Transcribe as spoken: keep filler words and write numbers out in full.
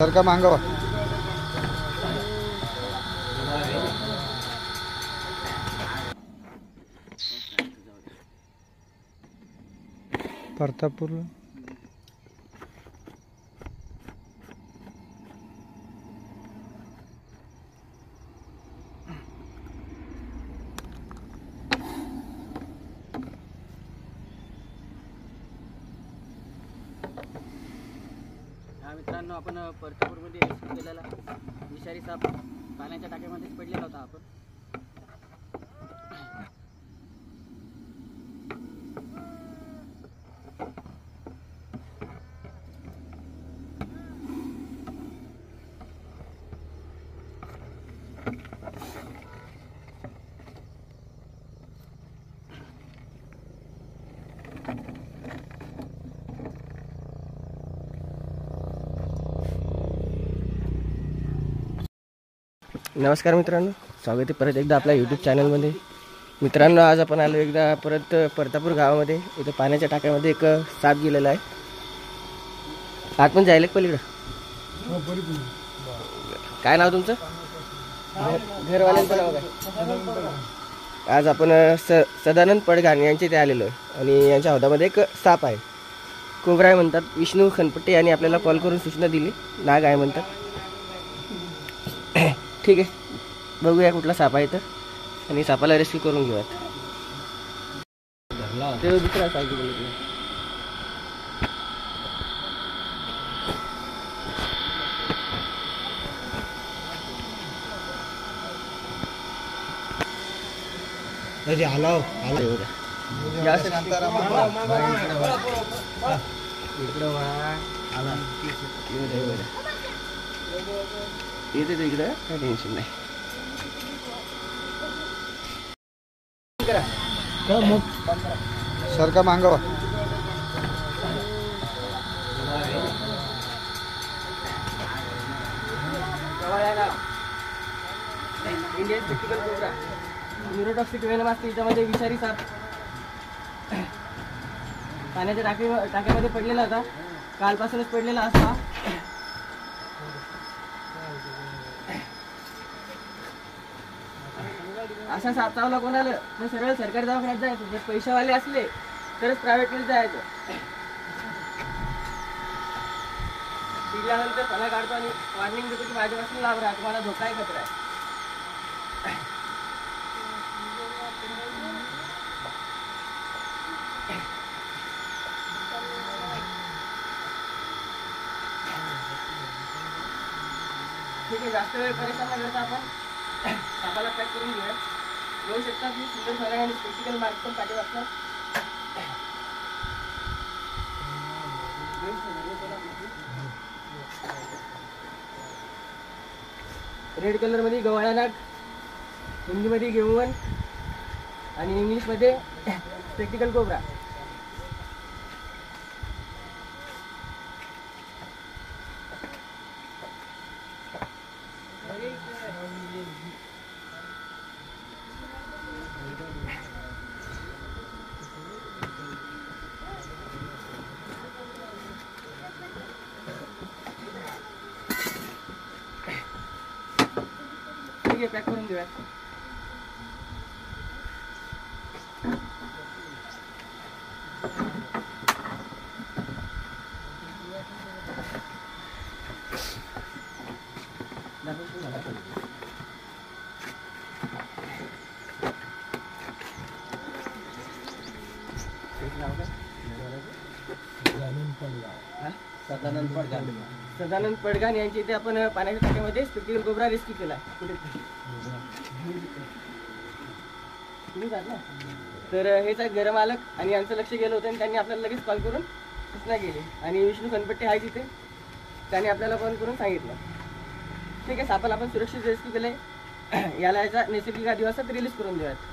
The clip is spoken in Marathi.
सर का मांगवा प्रतापपूर मित्रांनो, आपण परतापूरमध्ये रेस्क्यू केलेला विषारी साप पाण्याच्या टाक्यामध्येच पडलेला होता. आपण नमस्कार मित्रांनो, स्वागत आहे परत एकदा आपल्या यूट्यूब चॅनलमध्ये. मित्रांनो, आज आपण आलो एकदा परत परतापूर गावामध्ये. इथं पाण्याच्या टाक्यामध्ये एक साप गेलेला आहे. आत पण जायला पलीकडं. काय नाव तुमचं? घरवाल्यांचं नाव काय? आज आपण स सदानंद पडघाण यांचे ते आलेलो आहे आणि यांच्या हौदामध्ये एक साप आहे. कोबरा आहे म्हणतात. विष्णू खनपट्टे यांनी आपल्याला कॉल करून सूचना दिली. नाग आहे म्हणतात. ठीक आहे, बघूया कुठला साप आहे तर, आणि सापाला रेस्क्यू करून घेऊयात. ते दुसरा साप गेला. अरे आलो आलो येते ते इकडं, काही टेन्शन नाही. सर का मांगवा Indian spectacled cobra neurotoxic venom असते. याच्यामध्ये विषारी साप पाण्याच्या टाकी टाक्यामध्ये पडलेला होता. कालपासूनच पडलेला असा. असा साप चावला कोणाला तर सरळ सरकारी दवाखान्यात जायचं. जर पैशावाले असले तरच प्रायव्हेटमध्ये जायचं. दिल्यानंतर सला काढतो आणि वॉर्निंग देतो की माझ्यापासून लाभ राहा, तुम्हाला धोका आहे, खतरा आहे. ठीक आहे, जास्त वेळ परेशान न करता आपण सापाला पॅक करून घेऊया. बघू शकता की सुंदर फरक आणि स्पेसिकल मार्क पण पाठी वाटतात. रेड कलर मध्ये गव्हाळा नाग, हिंदीमध्ये घेऊन आणि इंग्लिशमध्ये स्पेक्टिकल कोब्रा. पॅक करून घेऊया. सदानंद पडघाण सदानंद पडघाण यांच्या इथे आपण पाण्याच्या टाक्यामध्ये स्पेक्टिकल कोब्रा रेस्क्यू केला. तर हेच आहे घर मालक आणि यांचं लक्ष गेलं होतं आणि त्यांनी आपल्याला लगेच कॉल करून सूचना केली. आणि विष्णू खनपट्टे आहे तिथे, त्यांनी आपल्याला कॉल करून सांगितलं. ठीक आहे, सापाला आपण सुरक्षित रेस्क्यू केलंय. याला याचा नैसर्गिक आदिवासात रिलीज करून देऊयात.